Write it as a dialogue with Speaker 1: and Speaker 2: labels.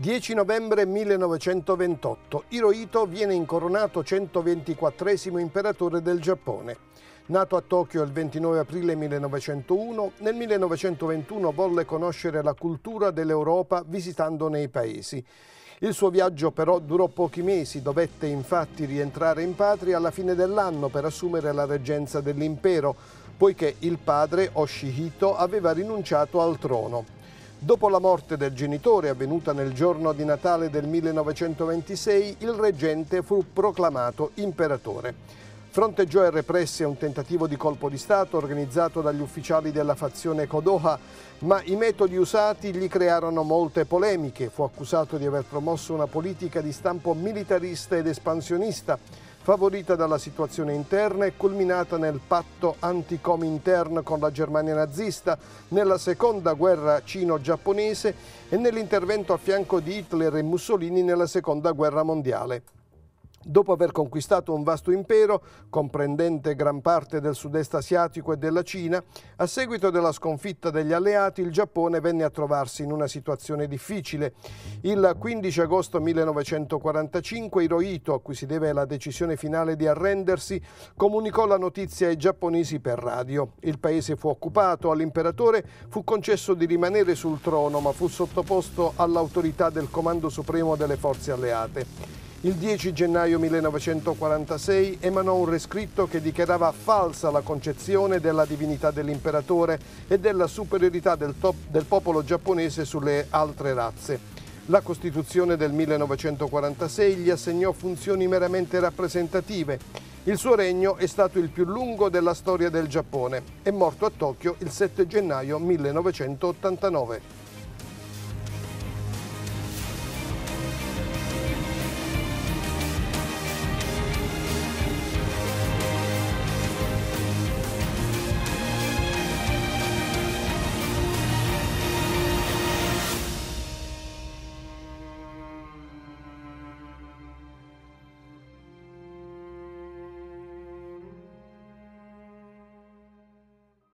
Speaker 1: 10 novembre 1928, Hirohito viene incoronato 124° imperatore del Giappone. Nato a Tokyo il 29 aprile 1901, nel 1921 volle conoscere la cultura dell'Europa visitandone i paesi. Il suo viaggio però durò pochi mesi, dovette infatti rientrare in patria alla fine dell'anno per assumere la reggenza dell'impero, poiché il padre, Yoshihito, aveva rinunciato al trono. Dopo la morte del genitore, avvenuta nel giorno di Natale del 1926, il reggente fu proclamato imperatore. Fronteggiò e represse un tentativo di colpo di Stato organizzato dagli ufficiali della fazione Kodoha, ma i metodi usati gli crearono molte polemiche. Fu accusato di aver promosso una politica di stampo militarista ed espansionista, favorita dalla situazione interna e culminata nel patto anti-Comintern con la Germania nazista, nella seconda guerra cino-giapponese e nell'intervento a fianco di Hitler e Mussolini nella seconda guerra mondiale. Dopo aver conquistato un vasto impero, comprendente gran parte del sud-est asiatico e della Cina, a seguito della sconfitta degli alleati, il Giappone venne a trovarsi in una situazione difficile. Il 15 agosto 1945 Hirohito, a cui si deve la decisione finale di arrendersi, comunicò la notizia ai giapponesi per radio. Il paese fu occupato, all'imperatore fu concesso di rimanere sul trono, ma fu sottoposto all'autorità del Comando Supremo delle Forze Alleate. Il 10 gennaio 1946 emanò un rescritto che dichiarava falsa la concezione della divinità dell'imperatore e della superiorità del popolo giapponese sulle altre razze. La Costituzione del 1946 gli assegnò funzioni meramente rappresentative. Il suo regno è stato il più lungo della storia del Giappone. È morto a Tokyo il 7 gennaio 1989.